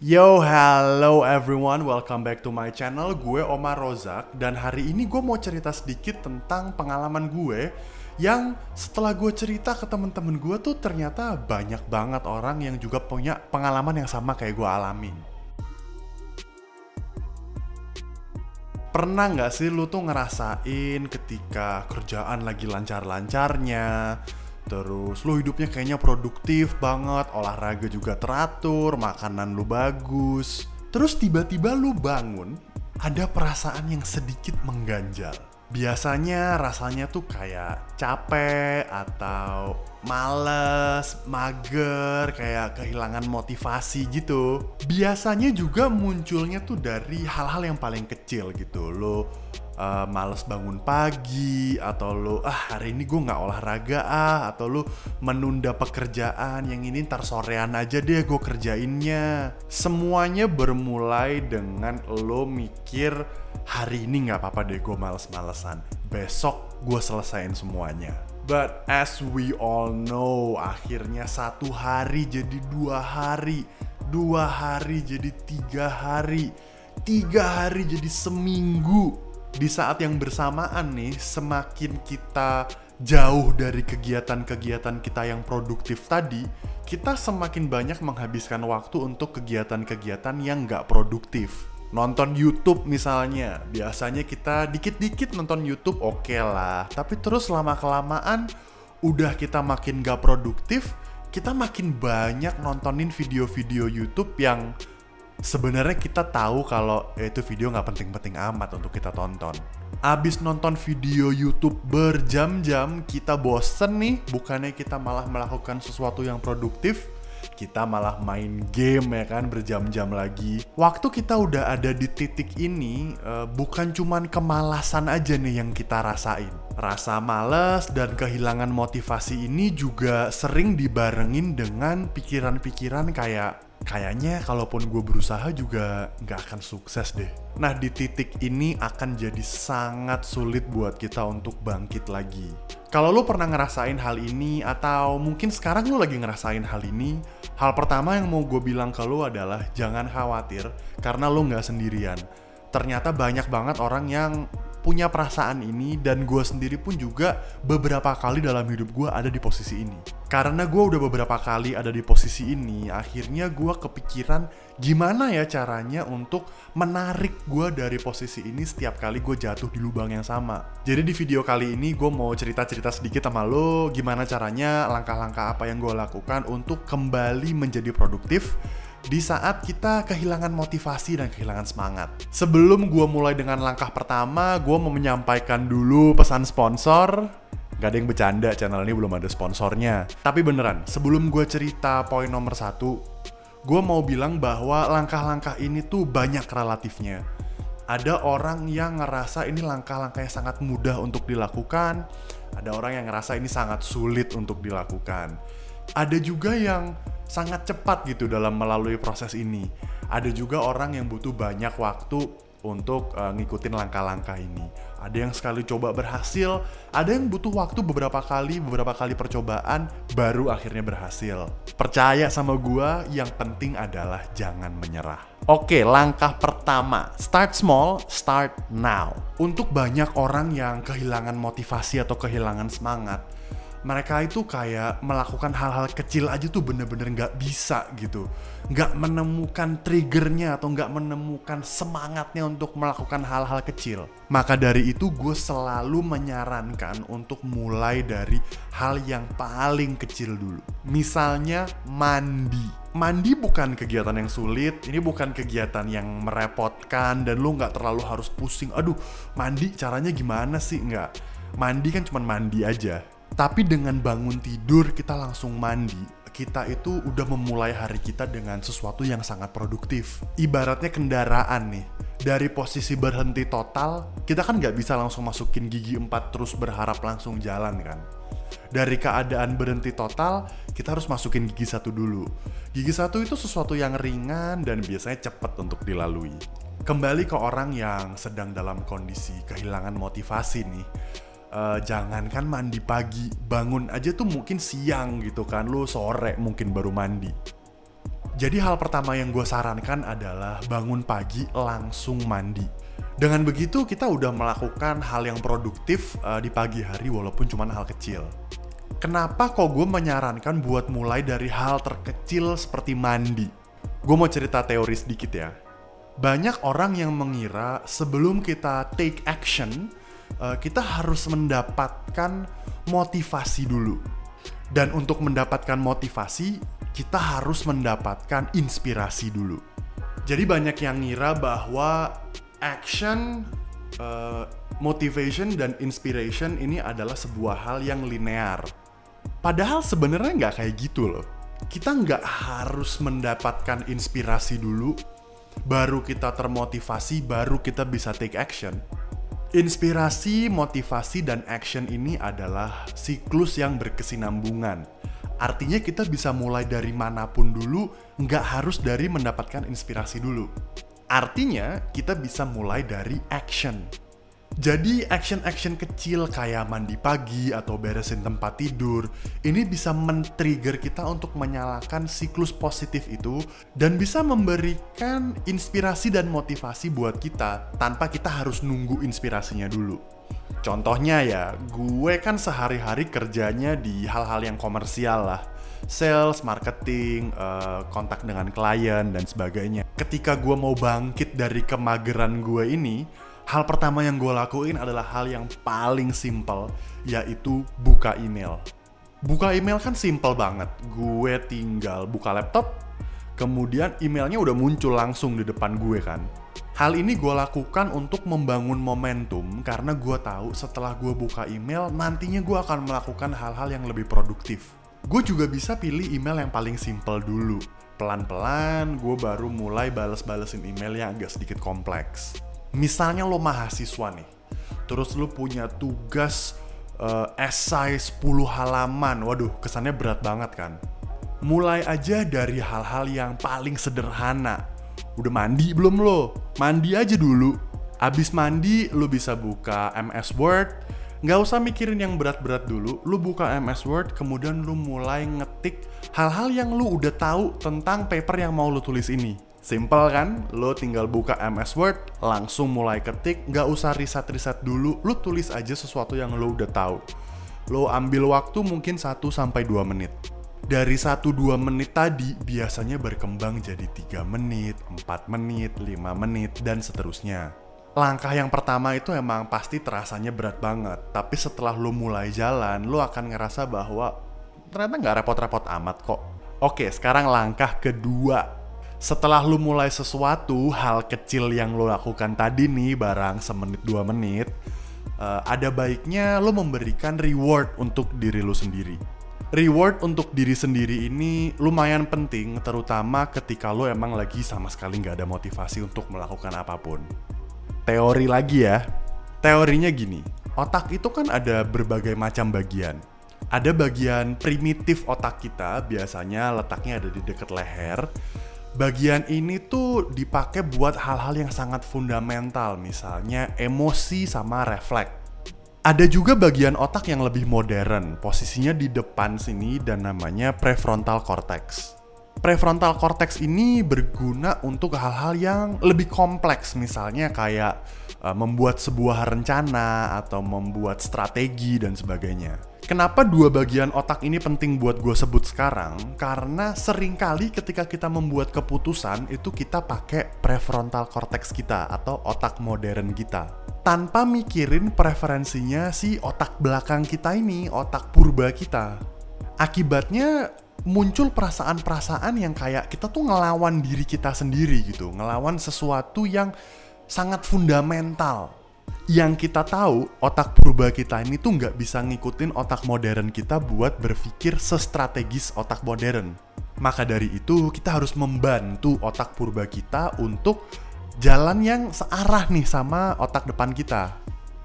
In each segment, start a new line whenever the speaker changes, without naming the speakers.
Yo, hello everyone, welcome back to my channel. Gue Omar Rozak, dan hari ini gue mau cerita sedikit tentang pengalaman gue yang setelah gue cerita ke temen-temen gue tuh ternyata banyak banget orang yang juga punya pengalaman yang sama kayak gue alamin. Pernah nggak sih lu tuh ngerasain ketika kerjaan lagi lancar-lancarnya, terus lu hidupnya kayaknya produktif banget, olahraga juga teratur, makanan lu bagus, terus tiba-tiba lu bangun, ada perasaan yang sedikit mengganjal. Biasanya rasanya tuh kayak capek atau males, mager, kayak kehilangan motivasi gitu. Biasanya juga munculnya tuh dari hal-hal yang paling kecil gitu. Lo males bangun pagi, atau lo hari ini gue nggak olahraga atau lo menunda pekerjaan yang ini ntar sorean aja deh gue kerjainnya. Semuanya bermulai dengan lo mikir hari ini nggak apa-apa deh gue males-malesan, besok gue selesain semuanya. But as we all know, akhirnya satu hari jadi 2 hari, 2 hari jadi 3 hari, 3 hari jadi seminggu. Di saat yang bersamaan nih, semakin kita jauh dari kegiatan-kegiatan kita yang produktif tadi, kita semakin banyak menghabiskan waktu untuk kegiatan-kegiatan yang nggak produktif. Nonton YouTube misalnya, biasanya kita dikit-dikit nonton YouTube oke lah, tapi terus lama-kelamaan udah kita makin gak produktif, kita makin banyak nontonin video-video YouTube yang sebenarnya kita tahu kalau itu video gak penting-penting amat untuk kita tonton. Abis nonton video YouTube berjam-jam, kita bosen nih, bukannya kita malah melakukan sesuatu yang produktif, kita malah main game ya kan, berjam-jam lagi. Waktu kita udah ada di titik ini, bukan cuman kemalasan aja nih yang kita rasain. Rasa malas dan kehilangan motivasi ini juga sering dibarengin dengan pikiran-pikiran kayaknya kalaupun gue berusaha juga nggak akan sukses deh. Nah, di titik ini akan jadi sangat sulit buat kita untuk bangkit lagi. Kalau lo pernah ngerasain hal ini, atau mungkin sekarang lo lagi ngerasain hal ini, hal pertama yang mau gue bilang ke lo adalah jangan khawatir, karena lo nggak sendirian. Ternyata banyak banget orang yang punya perasaan ini, dan gue sendiri pun juga beberapa kali dalam hidup gue ada di posisi ini. Karena gue udah beberapa kali ada di posisi ini, akhirnya gue kepikiran gimana ya caranya untuk menarik gue dari posisi ini setiap kali gue jatuh di lubang yang sama. Jadi di video kali ini gue mau cerita-cerita sedikit sama lo gimana caranya, langkah-langkah apa yang gue lakukan untuk kembali menjadi produktif di saat kita kehilangan motivasi dan kehilangan semangat. Sebelum gue mulai dengan langkah pertama, gue mau menyampaikan dulu pesan sponsor. Gak ada yang bercanda, channel ini belum ada sponsornya. Tapi beneran, sebelum gue cerita poin nomor 1, gue mau bilang bahwa langkah-langkah ini tuh banyak relatifnya. Ada orang yang ngerasa ini langkah-langkah yang sangat mudah untuk dilakukan. Ada orang yang ngerasa ini sangat sulit untuk dilakukan. Ada juga yang sangat cepat gitu dalam melalui proses ini. Ada juga orang yang butuh banyak waktu untuk ngikutin langkah-langkah ini. Ada yang sekali coba berhasil, ada yang butuh waktu beberapa kali percobaan baru akhirnya berhasil. Percaya sama gua, yang penting adalah jangan menyerah. Oke, langkah pertama, start small, start now. Untuk banyak orang yang kehilangan motivasi atau kehilangan semangat, mereka itu kayak melakukan hal-hal kecil aja tuh bener-bener gak bisa gitu. Gak menemukan triggernya atau gak menemukan semangatnya untuk melakukan hal-hal kecil. Maka dari itu gue selalu menyarankan untuk mulai dari hal yang paling kecil dulu. Misalnya mandi. Mandi bukan kegiatan yang sulit, ini bukan kegiatan yang merepotkan dan lu gak terlalu harus pusing. Aduh, mandi caranya gimana sih? Enggak. Mandi kan cuma mandi aja. Tapi dengan bangun tidur kita langsung mandi, kita itu udah memulai hari kita dengan sesuatu yang sangat produktif. Ibaratnya kendaraan nih, dari posisi berhenti total, kita kan nggak bisa langsung masukin gigi 4 terus berharap langsung jalan kan. Dari keadaan berhenti total, kita harus masukin gigi 1 dulu. Gigi 1 itu sesuatu yang ringan dan biasanya cepat untuk dilalui. Kembali ke orang yang sedang dalam kondisi kehilangan motivasi nih, jangankan mandi pagi, bangun aja tuh mungkin siang gitu kan, lu sore mungkin baru mandi. Jadi hal pertama yang gue sarankan adalah bangun pagi langsung mandi. Dengan begitu kita udah melakukan hal yang produktif di pagi hari walaupun cuma hal kecil. Kenapa kok gue menyarankan buat mulai dari hal terkecil seperti mandi? Gue mau cerita teori sedikit ya. Banyak orang yang mengira sebelum kita take action, kita harus mendapatkan motivasi dulu. Dan untuk mendapatkan motivasi, kita harus mendapatkan inspirasi dulu. Jadi banyak yang ngira bahwa action, motivation, dan inspiration ini adalah sebuah hal yang linear. Padahal sebenarnya nggak kayak gitu loh. Kita nggak harus mendapatkan inspirasi dulu, baru kita termotivasi, baru kita bisa take action. Inspirasi, motivasi, dan action ini adalah siklus yang berkesinambungan. Artinya kita bisa mulai dari manapun dulu, nggak harus dari mendapatkan inspirasi dulu. Artinya kita bisa mulai dari action. Jadi action-action kecil kayak mandi pagi atau beresin tempat tidur, ini bisa men-trigger kita untuk menyalakan siklus positif itu dan bisa memberikan inspirasi dan motivasi buat kita tanpa kita harus nunggu inspirasinya dulu. Contohnya ya, gue kan sehari-hari kerjanya di hal-hal yang komersial lah. Sales, marketing, kontak dengan klien, dan sebagainya. Ketika gue mau bangkit dari kemageran gue ini, hal pertama yang gue lakuin adalah hal yang paling simple, yaitu buka email. Buka email kan simple banget. Gue tinggal buka laptop, kemudian emailnya udah muncul langsung di depan gue kan. Hal ini gue lakukan untuk membangun momentum karena gue tahu setelah gue buka email, nantinya gue akan melakukan hal-hal yang lebih produktif. Gue juga bisa pilih email yang paling simple dulu. Pelan-pelan gue baru mulai bales-balesin email yang agak sedikit kompleks. Misalnya lo mahasiswa nih, terus lo punya tugas esai 10 halaman, waduh kesannya berat banget kan. Mulai aja dari hal-hal yang paling sederhana. Udah mandi belum lo? Mandi aja dulu. Abis mandi lo bisa buka MS Word. Nggak usah mikirin yang berat-berat dulu. Lo buka MS Word, kemudian lo mulai ngetik hal-hal yang lo udah tahu tentang paper yang mau lo tulis ini. Simple kan? Lo tinggal buka MS Word, langsung mulai ketik, nggak usah riset-riset dulu, lo tulis aja sesuatu yang lo udah tahu. Lo ambil waktu mungkin 1-2 menit. Dari 1-2 menit tadi, biasanya berkembang jadi 3 menit, 4 menit, 5 menit, dan seterusnya. Langkah yang pertama itu emang pasti terasanya berat banget, tapi setelah lo mulai jalan, lo akan ngerasa bahwa ternyata nggak repot-repot amat kok. Oke, sekarang langkah kedua. Setelah lu mulai sesuatu, hal kecil yang lu lakukan tadi nih, barang semenit 2 menit, ada baiknya lu memberikan reward untuk diri lu sendiri. Reward untuk diri sendiri ini lumayan penting, terutama ketika lu emang lagi sama sekali nggak ada motivasi untuk melakukan apapun. Teori lagi ya, teorinya gini, otak itu kan ada berbagai macam bagian. Ada bagian primitif otak kita, biasanya letaknya ada di dekat leher. Bagian ini tuh dipakai buat hal-hal yang sangat fundamental, misalnya emosi sama refleks. Ada juga bagian otak yang lebih modern, posisinya di depan sini dan namanya prefrontal cortex. Prefrontal cortex ini berguna untuk hal-hal yang lebih kompleks, misalnya kayak membuat sebuah rencana atau membuat strategi dan sebagainya. Kenapa dua bagian otak ini penting buat gue sebut sekarang? Karena seringkali ketika kita membuat keputusan itu kita pakai prefrontal cortex kita atau otak modern kita. Tanpa mikirin preferensinya si otak belakang kita ini, otak purba kita. Akibatnya muncul perasaan-perasaan yang kayak kita tuh ngelawan diri kita sendiri gitu. Ngelawan sesuatu yang sangat fundamental. Yang kita tahu, otak purba kita ini tuh nggak bisa ngikutin otak modern kita buat berpikir sestrategis otak modern. Maka dari itu, kita harus membantu otak purba kita untuk jalan yang searah nih sama otak depan kita.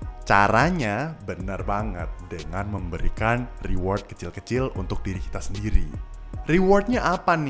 Caranya benar banget dengan memberikan reward kecil-kecil untuk diri kita sendiri. Rewardnya apa nih?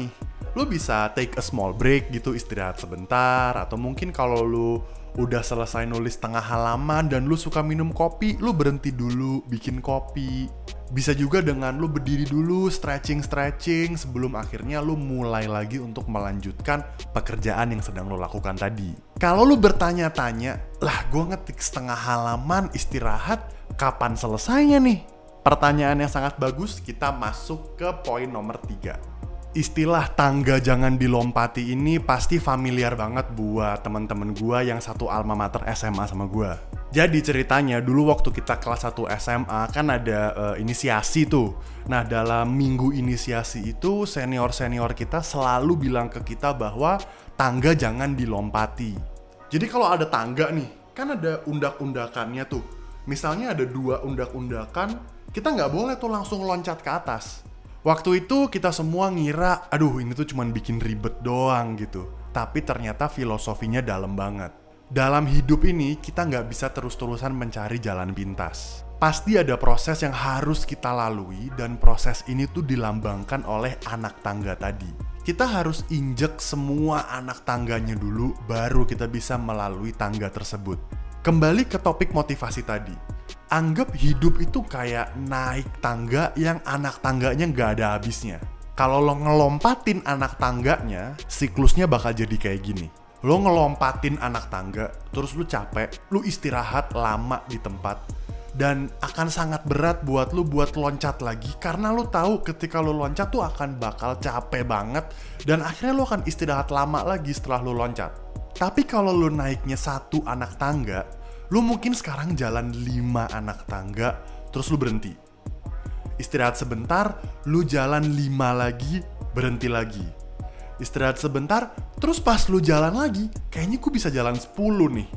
Lu bisa take a small break gitu, istirahat sebentar. Atau mungkin kalau lu udah selesai nulis setengah halaman dan lu suka minum kopi, lu berhenti dulu bikin kopi. Bisa juga dengan lu berdiri dulu, stretching sebelum akhirnya lu mulai lagi untuk melanjutkan pekerjaan yang sedang lu lakukan tadi. Kalau lu bertanya-tanya, lah gue ngetik setengah halaman istirahat, kapan selesainya nih? Pertanyaan yang sangat bagus. Kita masuk ke poin nomor 3. Istilah tangga jangan dilompati ini pasti familiar banget buat teman-teman gua yang satu alma mater SMA sama gua. Jadi ceritanya dulu waktu kita kelas 1 SMA kan ada inisiasi tuh. Nah, dalam minggu inisiasi itu senior-senior kita selalu bilang ke kita bahwa tangga jangan dilompati. Jadi kalau ada tangga nih, kan ada undak-undakannya tuh. Misalnya ada 2 undak-undakan, kita nggak boleh tuh langsung loncat ke atas. Waktu itu kita semua ngira, aduh ini tuh cuman bikin ribet doang gitu. Tapi ternyata filosofinya dalam banget. Dalam hidup ini kita nggak bisa terus-terusan mencari jalan pintas. Pasti ada proses yang harus kita lalui dan proses ini tuh dilambangkan oleh anak tangga tadi. Kita harus injek semua anak tangganya dulu baru kita bisa melalui tangga tersebut. Kembali ke topik motivasi tadi. Anggap hidup itu kayak naik tangga yang anak tangganya nggak ada habisnya. Kalau lo ngelompatin anak tangganya, siklusnya bakal jadi kayak gini. Lo ngelompatin anak tangga, terus lo capek, lo istirahat lama di tempat. Dan akan sangat berat buat lo buat loncat lagi, karena lo tahu ketika lo loncat tuh akan bakal capek banget. Dan akhirnya lo akan istirahat lama lagi setelah lo loncat. Tapi kalau lo naiknya 1 anak tangga, lu mungkin sekarang jalan 5 anak tangga, terus lu berhenti. Istirahat sebentar, lu jalan 5 lagi, berhenti lagi. Istirahat sebentar, terus pas lu jalan lagi, kayaknya gue bisa jalan 10 nih.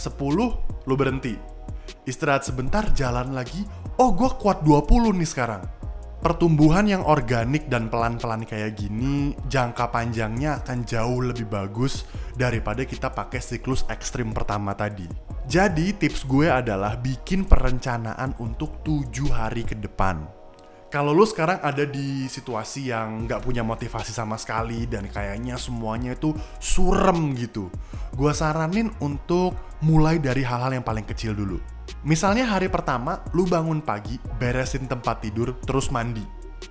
10, lu berhenti. Istirahat sebentar, jalan lagi, oh gue kuat 20 nih sekarang. Pertumbuhan yang organik dan pelan-pelan kayak gini, jangka panjangnya akan jauh lebih bagus daripada kita pakai siklus ekstrim pertama tadi. Jadi tips gue adalah bikin perencanaan untuk 7 hari ke depan. Kalau lu sekarang ada di situasi yang nggak punya motivasi sama sekali dan kayaknya semuanya itu surem gitu, gue saranin untuk mulai dari hal-hal yang paling kecil dulu. Misalnya hari pertama, lu bangun pagi, beresin tempat tidur, terus mandi.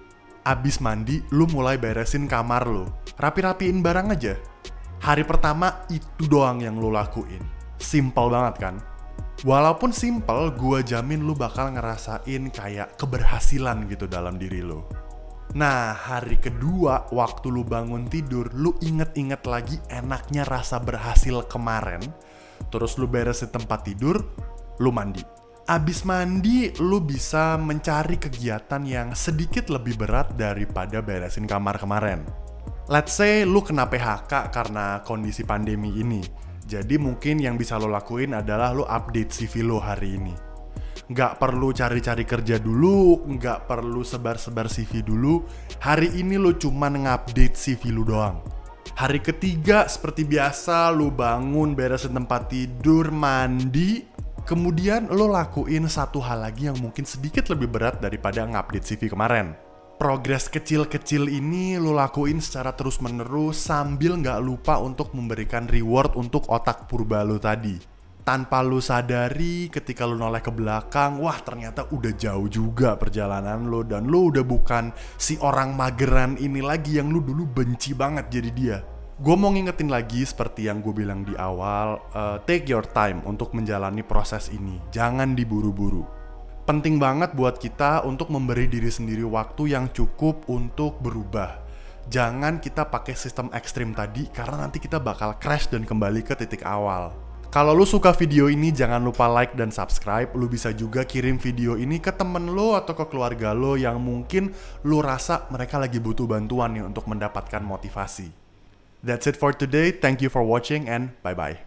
Abis mandi, lu mulai beresin kamar lu. Rapi-rapiin barang aja. Hari pertama itu doang yang lu lakuin. Simple banget kan? Walaupun simple, gua jamin lu bakal ngerasain kayak keberhasilan gitu dalam diri lu. Nah, hari kedua waktu lu bangun tidur, lu inget-inget lagi enaknya rasa berhasil kemarin. Terus lu beresin tempat tidur, lu mandi. Abis mandi, lu bisa mencari kegiatan yang sedikit lebih berat daripada beresin kamar kemarin. Let's say lu kena PHK karena kondisi pandemi ini. Jadi mungkin yang bisa lo lakuin adalah lo update CV lo hari ini. Nggak perlu cari-cari kerja dulu, nggak perlu sebar-sebar CV dulu. Hari ini lo cuma ngupdate CV lo doang. Hari ketiga seperti biasa lo bangun, beresin tempat tidur, mandi. Kemudian lo lakuin satu hal lagi yang mungkin sedikit lebih berat daripada ngupdate CV kemarin. Progres kecil-kecil ini lo lakuin secara terus-menerus sambil nggak lupa untuk memberikan reward untuk otak purba lo tadi. Tanpa lo sadari ketika lo noleh ke belakang, wah ternyata udah jauh juga perjalanan lo dan lo udah bukan si orang mageran ini lagi yang lo dulu benci banget jadi dia. Gue mau ngingetin lagi seperti yang gue bilang di awal, take your time untuk menjalani proses ini, jangan diburu-buru. Penting banget buat kita untuk memberi diri sendiri waktu yang cukup untuk berubah. Jangan kita pakai sistem ekstrim tadi karena nanti kita bakal crash dan kembali ke titik awal. Kalau lu suka video ini jangan lupa like dan subscribe. Lu bisa juga kirim video ini ke temen lu atau ke keluarga lu yang mungkin lu rasa mereka lagi butuh bantuan nih untuk mendapatkan motivasi. That's it for today. Thank you for watching and bye-bye.